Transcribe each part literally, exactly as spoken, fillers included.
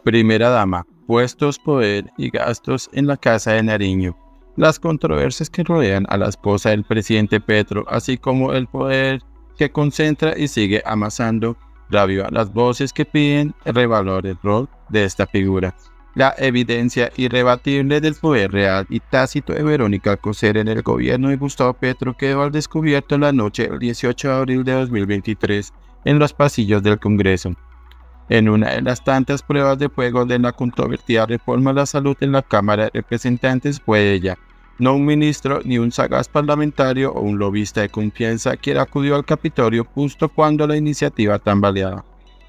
Primera dama, puestos, poder y gastos en la Casa de Nariño. Las controversias que rodean a la esposa del presidente Petro, así como el poder que concentra y sigue amasando, reavivan las voces que piden revalorar el rol de esta figura. La evidencia irrebatible del poder real y tácito de Verónica Alcocer en el gobierno de Gustavo Petro quedó al descubierto en la noche del dieciocho de abril de dos mil veintitrés en los pasillos del Congreso. En una de las tantas pruebas de fuego de la controvertida reforma a la salud en la Cámara de Representantes fue ella, no un ministro ni un sagaz parlamentario o un lobista de confianza quien acudió al Capitolio justo cuando la iniciativa tambaleaba.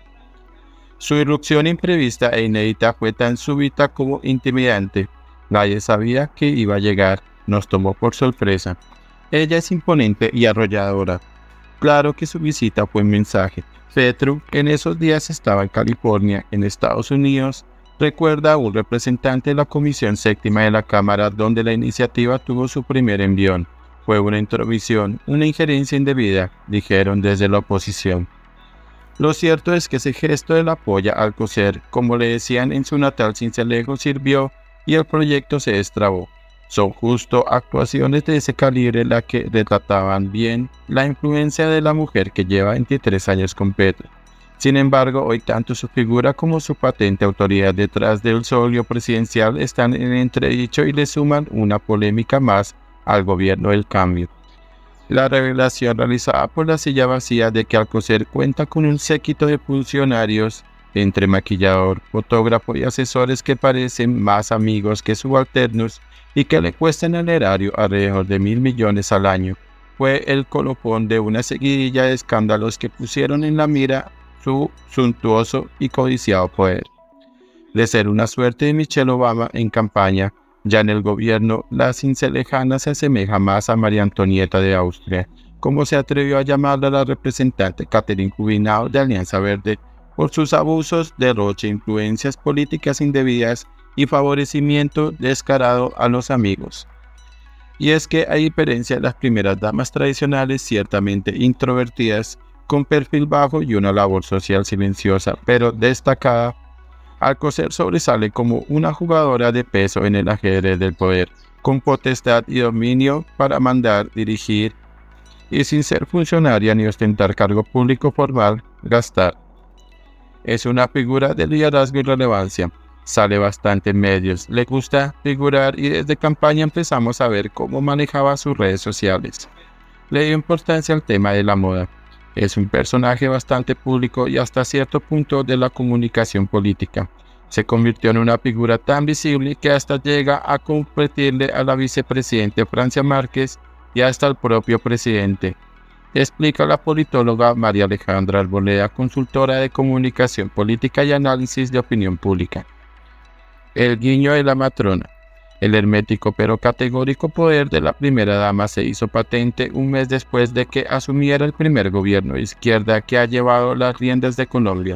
Su irrupción imprevista e inédita fue tan súbita como intimidante. Nadie sabía que iba a llegar, nos tomó por sorpresa. Ella es imponente y arrolladora. Claro que su visita fue un mensaje. Petro en esos días estaba en California, en Estados Unidos. Recuerda a un representante de la Comisión Séptima de la Cámara donde la iniciativa tuvo su primer envión. Fue una intromisión, una injerencia indebida, dijeron desde la oposición. Lo cierto es que ese gesto del apoyo a Alcocer, como le decían en su natal Sincelejo, sirvió y el proyecto se destrabó. Son justo actuaciones de ese calibre las que retrataban bien la influencia de la mujer que lleva veintitrés años con Petro. Sin embargo, hoy tanto su figura como su patente autoridad detrás del solio presidencial están en entredicho y le suman una polémica más al gobierno del cambio. La revelación realizada por la silla vacía de que Alcocer cuenta con un séquito de funcionarios, entre maquillador, fotógrafo y asesores que parecen más amigos que subalternos y que le cuestan al erario alrededor de mil millones al año, fue el colofón de una seguidilla de escándalos que pusieron en la mira su suntuoso y codiciado poder. De ser una suerte de Michelle Obama en campaña, ya en el gobierno, la cincelejana se asemeja más a María Antonieta de Austria, como se atrevió a llamarla la representante Catherine Jubinao de Alianza Verde, por sus abusos, derroche, influencias políticas indebidas y favorecimiento descarado a los amigos. Y es que, a diferencia de las primeras damas tradicionales, ciertamente introvertidas, con perfil bajo y una labor social silenciosa, pero destacada, Alcocer sobresale como una jugadora de peso en el ajedrez del poder, con potestad y dominio para mandar, dirigir y sin ser funcionaria ni ostentar cargo público formal, gastar. Es una figura de liderazgo y relevancia, sale bastante en medios, le gusta figurar y desde campaña empezamos a ver cómo manejaba sus redes sociales. Le dio importancia al tema de la moda. Es un personaje bastante público y hasta cierto punto de la comunicación política. Se convirtió en una figura tan visible que hasta llega a competirle a la vicepresidenta Francia Márquez y hasta al propio presidente, explica la politóloga María Alejandra Arboleda, consultora de comunicación política y análisis de opinión pública. El guiño de la matrona. El hermético pero categórico poder de la primera dama se hizo patente un mes después de que asumiera el primer gobierno de izquierda que ha llevado las riendas de Colombia.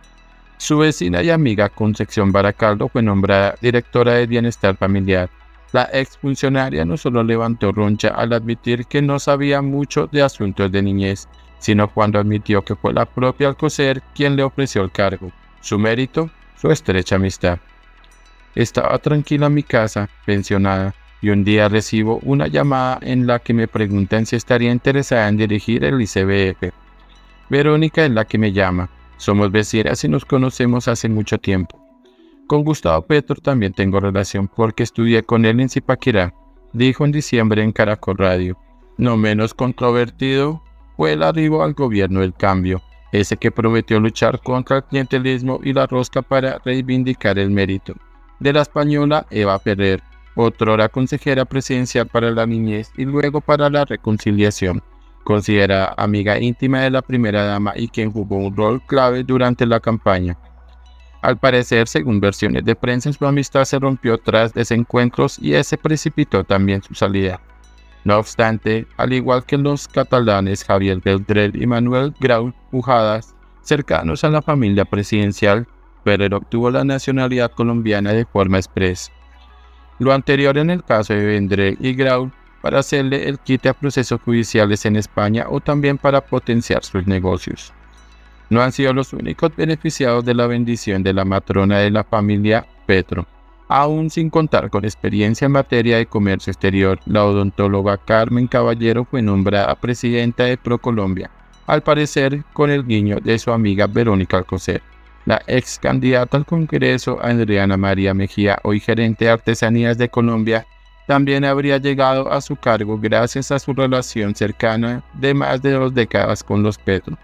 Su vecina y amiga Concepción Baracaldo fue nombrada directora de Bienestar Familiar. La exfuncionaria no solo levantó roncha al admitir que no sabía mucho de asuntos de niñez, sino cuando admitió que fue la propia Alcocer quien le ofreció el cargo. Su mérito, su estrecha amistad. Estaba tranquila en mi casa, pensionada, y un día recibo una llamada en la que me preguntan si estaría interesada en dirigir el I C B F. Verónica es la que me llama. Somos vecinas y nos conocemos hace mucho tiempo. Con Gustavo Petro también tengo relación porque estudié con él en Zipaquirá, dijo en diciembre en Caracol Radio. No menos controvertido fue el arribo al gobierno del cambio, ese que prometió luchar contra el clientelismo y la rosca para reivindicar el mérito. De la española Eva Ferrer, otrora consejera presidencial para la niñez y luego para la reconciliación, considerada amiga íntima de la primera dama y quien jugó un rol clave durante la campaña. Al parecer, según versiones de prensa, su amistad se rompió tras desencuentros y ese precipitó también su salida. No obstante, al igual que los catalanes Javier Beltrán y Manuel Grau Pujadas, cercanos a la familia presidencial, Ferrer obtuvo la nacionalidad colombiana de forma expresa. Lo anterior en el caso de Vendrell y Grau para hacerle el quite a procesos judiciales en España o también para potenciar sus negocios. No han sido los únicos beneficiados de la bendición de la matrona de la familia Petro. Aún sin contar con experiencia en materia de comercio exterior, la odontóloga Carmen Caballero fue nombrada presidenta de ProColombia, al parecer con el guiño de su amiga Verónica Alcocer. La ex candidata al Congreso, Adriana María Mejía, hoy gerente de Artesanías de Colombia, también habría llegado a su cargo gracias a su relación cercana de más de dos décadas con los Petro.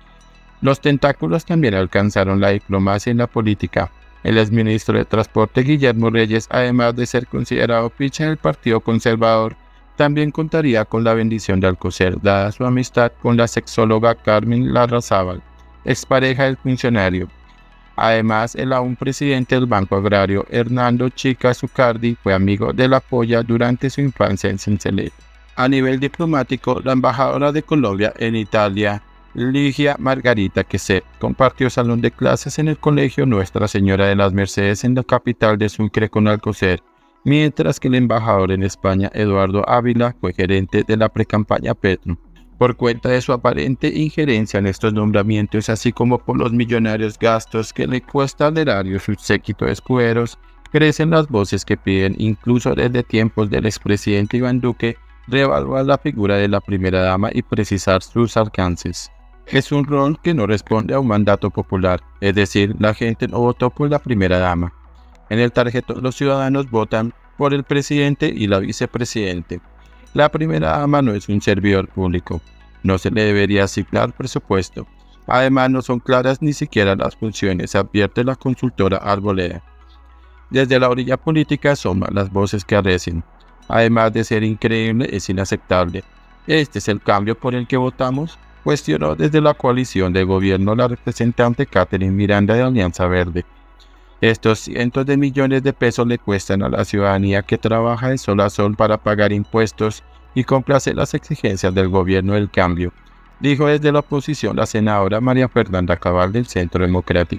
Los tentáculos también alcanzaron la diplomacia y la política. El exministro de Transporte Guillermo Reyes, además de ser considerado ficha del Partido Conservador, también contaría con la bendición de Alcocer, dada su amistad con la sexóloga Carmen Larrazábal, expareja del funcionario. Además, el aún presidente del Banco Agrario, Hernando Chica Zucardi, fue amigo de la Polla durante su infancia en Sincelejo. A nivel diplomático, la embajadora de Colombia en Italia, Ligia Margarita Queset, compartió salón de clases en el Colegio Nuestra Señora de las Mercedes en la capital de Sucre con Alcocer, mientras que el embajador en España, Eduardo Ávila, fue gerente de la precampaña Petro. Por cuenta de su aparente injerencia en estos nombramientos, así como por los millonarios gastos que le cuesta al erario su séquito de escuderos, crecen las voces que piden, incluso desde tiempos del expresidente Iván Duque, reevaluar la figura de la primera dama y precisar sus alcances. Es un rol que no responde a un mandato popular, es decir, la gente no votó por la primera dama. En el tarjetón los ciudadanos votan por el presidente y la vicepresidente. La primera dama no es un servidor público, no se le debería asignar presupuesto. Además, no son claras ni siquiera las funciones, advierte la consultora Arboleda. Desde la orilla política asoman las voces que arrecian. Además de ser increíble, es inaceptable. ¿Este es el cambio por el que votamos?, cuestionó desde la coalición de gobierno la representante Catherine Miranda de Alianza Verde. Estos cientos de millones de pesos le cuestan a la ciudadanía que trabaja de sol a sol para pagar impuestos y complace las exigencias del gobierno del cambio, dijo desde la oposición la senadora María Fernanda Cabal del Centro Democrático.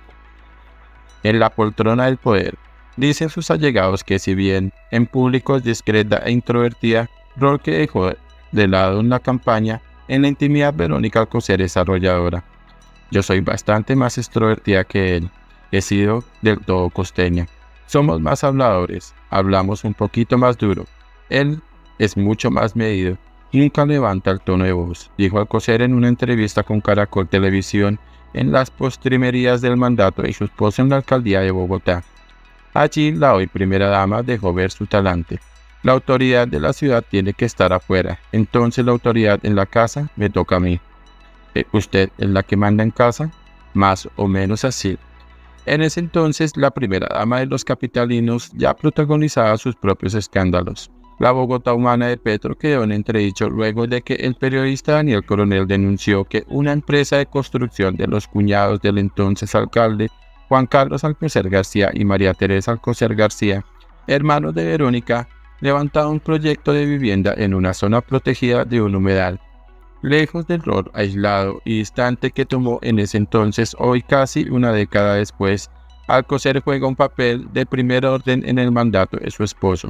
En la poltrona del poder, dicen sus allegados que si bien en público es discreta e introvertida, rol que dejó de lado en la campaña, en la intimidad Verónica Alcocer es arrolladora. Yo soy bastante más extrovertida que él. He sido del todo costeña. Somos más habladores, hablamos un poquito más duro. Él es mucho más medido, nunca levanta el tono de voz, dijo Alcocer en una entrevista con Caracol Televisión en las postrimerías del mandato de su esposo en la alcaldía de Bogotá. Allí la hoy primera dama dejó ver su talante. La autoridad de la ciudad tiene que estar afuera, entonces la autoridad en la casa me toca a mí. ¿Usted es la que manda en casa? Más o menos así. En ese entonces, la primera dama de los capitalinos ya protagonizaba sus propios escándalos. La Bogotá humana de Petro quedó en entredicho luego de que el periodista Daniel Coronel denunció que una empresa de construcción de los cuñados del entonces alcalde, Juan Carlos Alcocer García y María Teresa Alcocer García, hermanos de Verónica, levantaba un proyecto de vivienda en una zona protegida de un humedal. Lejos del rol aislado y distante que tomó en ese entonces, hoy casi una década después, Alcocer juega un papel de primer orden en el mandato de su esposo.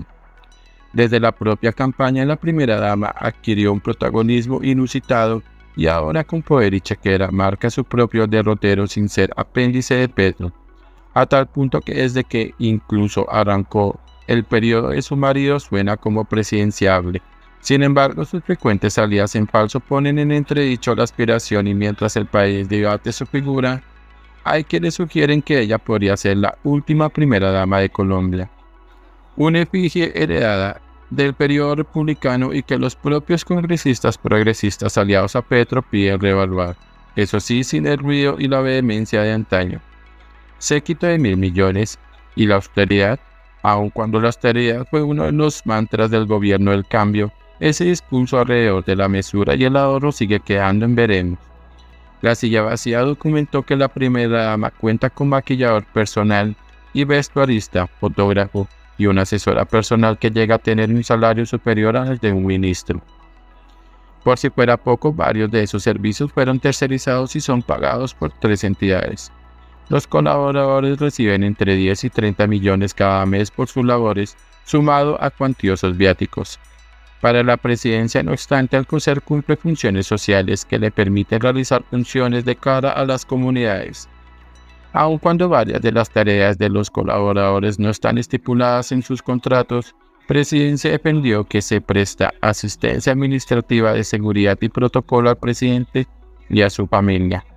Desde la propia campaña, la primera dama adquirió un protagonismo inusitado y ahora con poder y chequera marca su propio derrotero sin ser apéndice de Petro, a tal punto que desde que incluso arrancó el periodo de su marido suena como presidenciable. Sin embargo, sus frecuentes salidas en falso ponen en entredicho la aspiración y mientras el país debate su figura, hay quienes sugieren que ella podría ser la última primera dama de Colombia. Una efigie heredada del periodo republicano y que los propios congresistas progresistas aliados a Petro piden reevaluar, eso sí sin el ruido y la vehemencia de antaño. Séquito de mil millones y la austeridad. Aun cuando la austeridad fue uno de los mantras del gobierno del cambio, ese discurso alrededor de la mesura y el ahorro sigue quedando en veremos. La silla vacía documentó que la primera dama cuenta con maquillador personal y vestuarista, fotógrafo y una asesora personal que llega a tener un salario superior al de un ministro. Por si fuera poco, varios de esos servicios fueron tercerizados y son pagados por tres entidades. Los colaboradores reciben entre diez y treinta millones cada mes por sus labores, sumado a cuantiosos viáticos. Para la presidencia, no obstante, Alcocer cumple funciones sociales que le permiten realizar funciones de cara a las comunidades. Aun cuando varias de las tareas de los colaboradores no están estipuladas en sus contratos, Presidencia defendió que se presta asistencia administrativa de seguridad y protocolo al presidente y a su familia.